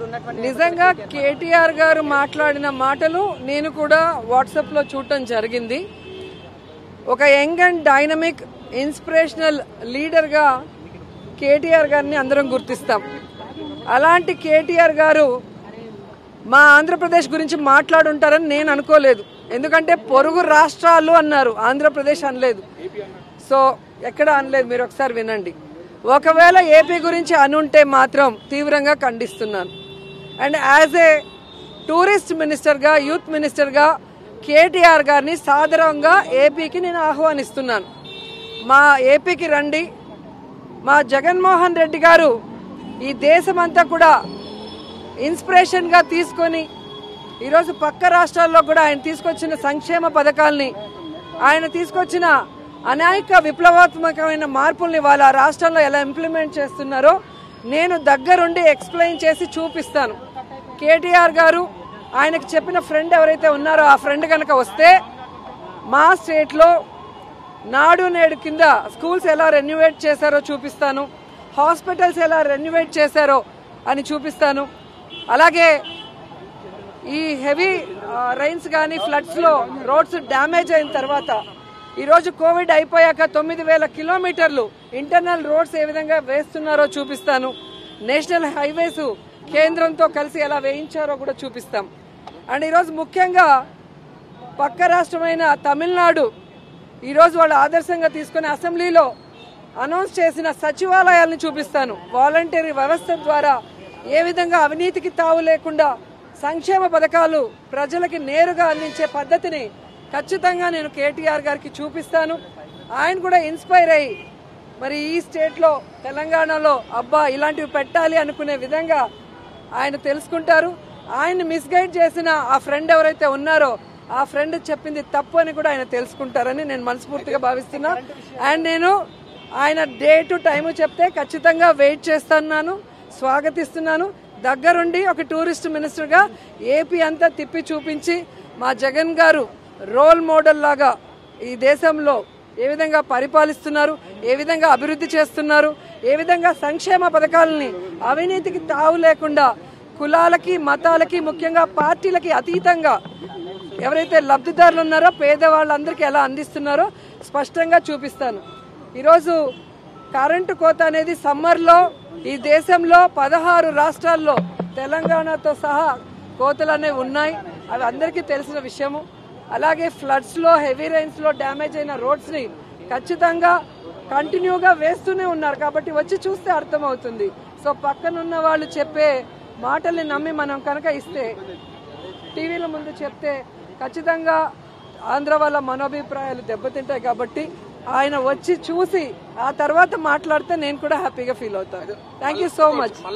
నిజంగా కేటీఆర్ గారు మాట్లాడిన మాటలు నేను కూడా వాట్సాప్ లో చూడటం జరిగింది. ఒక young and dynamic inspirational leader గా కేటీఆర్ గారిని అందరం గుర్తిస్తాం. అలాంటి కేటీఆర్ గారు మా ఆంధ్రప్రదేశ్ గురించి మాట్లాడుంటారని నేను అనుకోలేదు. ఎందుకంటే పొరుగు రాష్ట్రాలు అన్నారు, ఆంధ్రప్రదేశ్ అనలేదు. సో ఎక్కడ అనలేదు, మీరు ఒకసారి వినండి. ఒకవేళ ఏపీ గురించి అనుంటే మాత్రం తీవ్రంగా ఖండిస్తున్నాను. అండ్ యాజ్ ఏ టూరిస్ట్ మినిస్టర్గా, యూత్ మినిస్టర్గా కేటీఆర్ గారిని సాదరంగా ఏపీకి నేను ఆహ్వానిస్తున్నాను. మా ఏపీకి రండి. మా జగన్మోహన్ రెడ్డి గారు ఈ దేశమంతా కూడా ఇన్స్పిరేషన్గా తీసుకొని ఈరోజు పక్క రాష్ట్రాల్లో కూడా ఆయన తీసుకొచ్చిన సంక్షేమ పథకాలని, ఆయన తీసుకొచ్చిన అనేక విప్లవాత్మకమైన మార్పుల్ని వాళ్ళ రాష్ట్రంలో ఎలా ఇంప్లిమెంట్ చేస్తున్నారో నేను దగ్గరుండి ఎక్స్ప్లెయిన్ చేసి చూపిస్తాను. కేటీఆర్ గారు ఆయనకు చెప్పిన ఫ్రెండ్ ఎవరైతే ఉన్నారో ఆ ఫ్రెండ్ కనుక వస్తే మా స్టేట్లో నాడు నేడు కింద స్కూల్స్ ఎలా రెన్యువేట్ చేశారో చూపిస్తాను, హాస్పిటల్స్ ఎలా రెన్యువేట్ చేశారో అని చూపిస్తాను. అలాగే ఈ హెవీ రైన్స్ కానీ ఫ్లడ్స్లో రోడ్స్ డ్యామేజ్ అయిన తర్వాత ఈరోజు కోవిడ్ అయిపోయాక 9,000 కిలోమీటర్లు ఇంటర్నల్ రోడ్స్ ఏ విధంగా వేస్తున్నారో చూపిస్తాను. నేషనల్ హైవేస్ కేంద్రంతో కలిసి ఎలా వేయించారో కూడా చూపిస్తాం. అండ్ ఈరోజు ముఖ్యంగా పక్క రాష్ట్రమైన తమిళనాడు ఈరోజు వాళ్ళు ఆదర్శంగా తీసుకుని అసెంబ్లీలో అనౌన్స్ చేసిన సచివాలయాలను చూపిస్తాను. వాలంటీర్ వ్యవస్థ ద్వారా ఏ విధంగా అవినీతికి తావు లేకుండా సంక్షేమ పథకాలు ప్రజలకి నేరుగా అందించే పద్ధతిని ఖచ్చితంగా నేను కేటీఆర్ గారికి చూపిస్తాను. ఆయన కూడా ఇన్స్పైర్ అయ్యి మరి ఈ స్టేట్లో తెలంగాణలో అబ్బా ఇలాంటివి పెట్టాలి అనుకునే విధంగా ఆయన తెలుసుకుంటారు. ఆయన మిస్గైడ్ చేసిన ఆ ఫ్రెండ్ ఎవరైతే ఉన్నారో ఆ ఫ్రెండ్ చెప్పింది తప్పు అని కూడా ఆయన తెలుసుకుంటారని నేను మనస్ఫూర్తిగా భావిస్తున్నా. అండ్ నేను ఆయన డేటు టైము చెప్తే ఖచ్చితంగా వెయిట్ చేస్తున్నాను, స్వాగతిస్తున్నాను. దగ్గరుండి ఒక టూరిస్ట్ మినిస్టర్గా ఏపీ అంతా తిప్పి చూపించి మా జగన్ గారు రోల్ మోడల్ లాగా ఈ దేశంలో ఏ విధంగా పరిపాలిస్తున్నారు, ఏ విధంగా అభివృద్ధి చేస్తున్నారు, ఏ విధంగా సంక్షేమ పథకాలని అవినీతికి తావు లేకుండా కులాలకి మతాలకి ముఖ్యంగా పార్టీలకి అతీతంగా ఎవరైతే లబ్ధిదారులు ఉన్నారో పేదవాళ్ళందరికీ ఎలా అందిస్తున్నారో స్పష్టంగా చూపిస్తాను. ఈరోజు కరెంటు కోత అనేది సమ్మర్లో ఈ దేశంలో 16 రాష్ట్రాల్లో తెలంగాణతో సహా కోతలు అనేవి ఉన్నాయి. అవి అందరికీ తెలిసిన విషయము. అలాగే ఫ్లడ్స్లో హెవీ రైన్స్లో డ్యామేజ్ అయిన రోడ్స్ని ఖచ్చితంగా కంటిన్యూగా వేస్తూనే ఉన్నారు. కాబట్టి వచ్చి చూస్తే అర్థమవుతుంది. సో పక్కనున్న వాళ్ళు చెప్పే మాటల్ని నమ్మి మనం కనుక ఇస్తే, టీవీల ముందు చెప్తే ఖచ్చితంగా ఆంధ్ర వాళ్ళ మనోభిప్రాయాలు దెబ్బతింటాయి. కాబట్టి ఆయన వచ్చి చూసి ఆ తర్వాత మాట్లాడితే నేను కూడా హ్యాపీగా ఫీల్ అవుతాను. Thank you so much.